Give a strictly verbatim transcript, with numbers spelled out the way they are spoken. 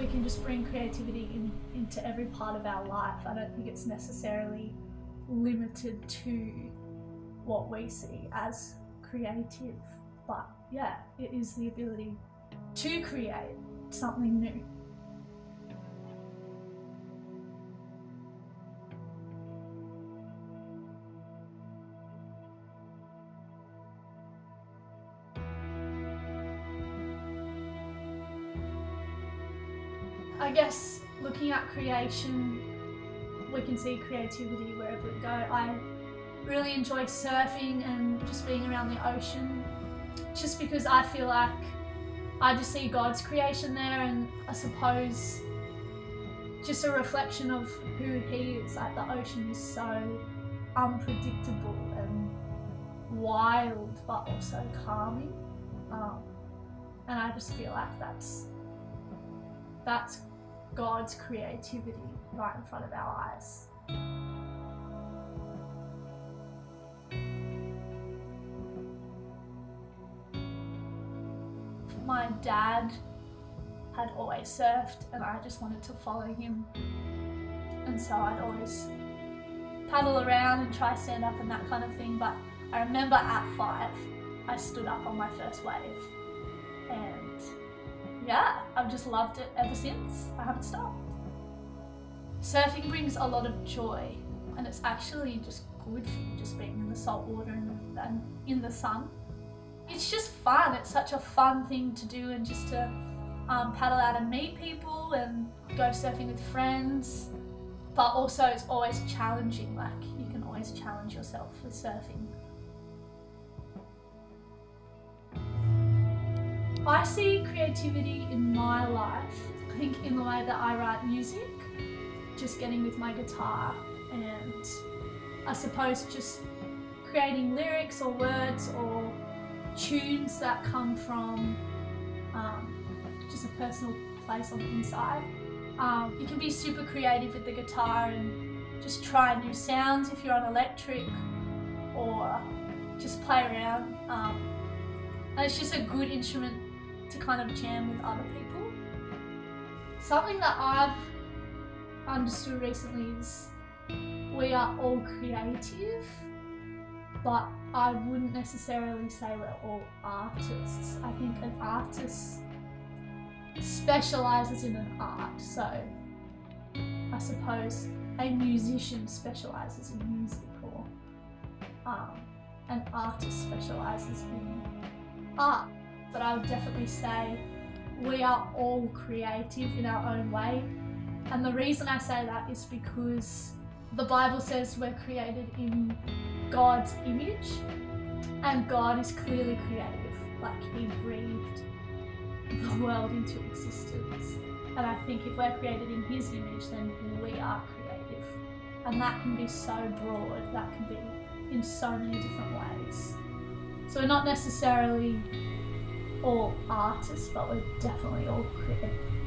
we can just bring creativity in, into every part of our life. I don't think it's necessarily limited to what we see as creative, but yeah, it is the ability to create something new. I guess looking at creation, we can see creativity wherever we go. I really enjoy surfing and just being around the ocean, just because I feel like I just see God's creation there, and I suppose just a reflection of who He is. Like, the ocean is so unpredictable and wild, but also calming, um, and I just feel like that's that's God's creativity right in front of our eyes. My dad had always surfed and I just wanted to follow him, and so I'd always paddle around and try stand up and that kind of thing. But I remember at five I stood up on my first wave, and yeah, I've just loved it ever since. I haven't stopped. Surfing brings a lot of joy, and it's actually just good for you, just being in the salt water and, and in the sun. It's just fun. It's such a fun thing to do, and just to um, paddle out and meet people and go surfing with friends. But also it's always challenging, like you can always challenge yourself with surfing. I see creativity in my life, I think, in the way that I write music, just getting with my guitar, and I suppose just creating lyrics or words or tunes that come from um, just a personal place on the inside. Um, you can be super creative with the guitar and just try new sounds if you're on electric, or just play around. Um, and it's just a good instrument to kind of jam with other people. Something that I've understood recently is we are all creative, but I wouldn't necessarily say we're all artists. I think an artist specialises in an art, so I suppose a musician specialises in music, or um, an artist specialises in art. But I would definitely say we are all creative in our own way. And the reason I say that is because the Bible says we're created in God's image, and God is clearly creative. Like, He breathed the world into existence. And I think if we're created in His image, then we are creative. And that can be so broad, that can be in so many different ways. So we're not necessarily all artists, but we're definitely all creative.